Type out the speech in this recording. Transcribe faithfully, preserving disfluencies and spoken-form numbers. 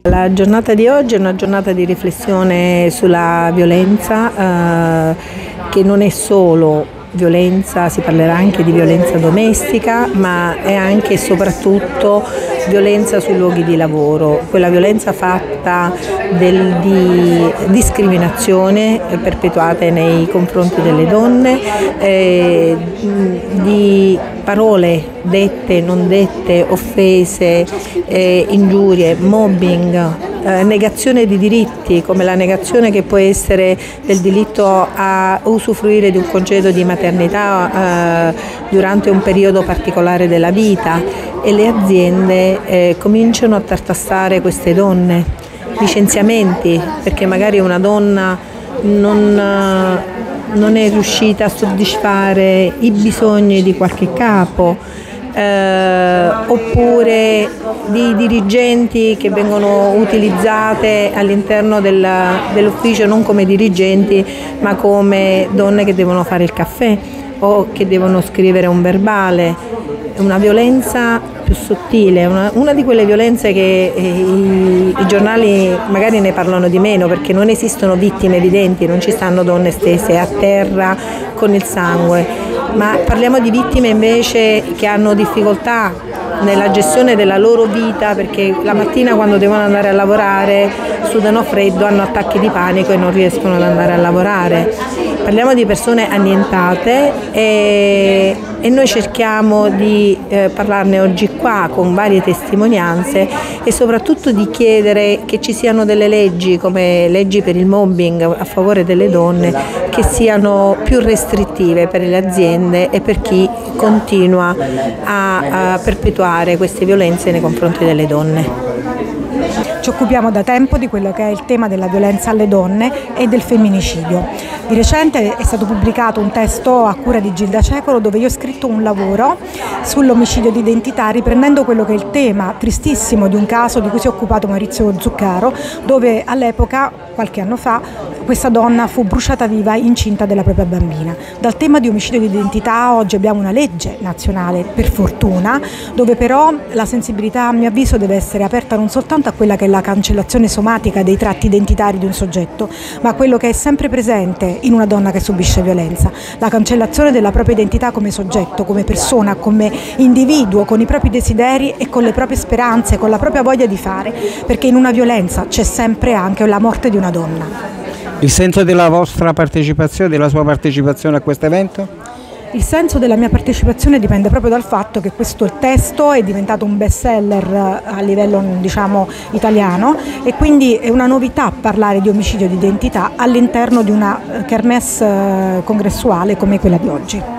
La giornata di oggi è una giornata di riflessione sulla violenza, eh, che non è solo violenza, si parlerà anche di violenza domestica, ma è anche e soprattutto violenza sui luoghi di lavoro, quella violenza fatta del, di discriminazione perpetuata nei confronti delle donne, eh, di parole dette, non dette, offese, eh, ingiurie, mobbing, eh, negazione di diritti, come la negazione che può essere del diritto a usufruire di un congedo di maternità eh, durante un periodo particolare della vita, e le aziende eh, cominciano a tartassare queste donne, licenziamenti perché magari una donna non, non è riuscita a soddisfare i bisogni di qualche capo, eh, oppure di dirigenti che vengono utilizzate all'interno del, dell'ufficio non come dirigenti ma come donne che devono fare il caffè o che devono scrivere un verbale. Una violenza più sottile, una, una di quelle violenze che eh, i, i giornali magari ne parlano di meno, perché non esistono vittime evidenti, non ci stanno donne stese a terra con il sangue, ma parliamo di vittime invece che hanno difficoltà nella gestione della loro vita, perché la mattina quando devono andare a lavorare sudano freddo, hanno attacchi di panico e non riescono ad andare a lavorare. Parliamo di persone annientate e, e noi cerchiamo di eh, parlarne oggi qua con varie testimonianze e soprattutto di chiedere che ci siano delle leggi come leggi per il mobbing a favore delle donne che siano più restrittive per le aziende e per chi continua a, a perpetuare queste violenze nei confronti delle donne. Ci occupiamo da tempo di quello che è il tema della violenza alle donne e del femminicidio. Di recente è stato pubblicato un testo a cura di Gilda Cecolo dove io ho scritto un lavoro sull'omicidio di identità, riprendendo quello che è il tema tristissimo di un caso di cui si è occupato Maurizio Zuccaro, dove all'epoca, qualche anno fa, questa donna fu bruciata viva incinta della propria bambina. Dal tema di omicidio di identità oggi abbiamo una legge nazionale, per fortuna, dove però la sensibilità a mio avviso deve essere aperta non soltanto a quella che è la cancellazione somatica dei tratti identitari di un soggetto, ma a quello che è sempre presente in una donna che subisce violenza, la cancellazione della propria identità come soggetto, come persona, come individuo, con i propri desideri e con le proprie speranze, con la propria voglia di fare, perché in una violenza c'è sempre anche la morte di una donna. Il senso della vostra partecipazione, della sua partecipazione a questo evento? Il senso della mia partecipazione dipende proprio dal fatto che questo testo è diventato un best seller a livello, diciamo, italiano, e quindi è una novità parlare di omicidio di identità all'interno di una kermesse congressuale come quella di oggi.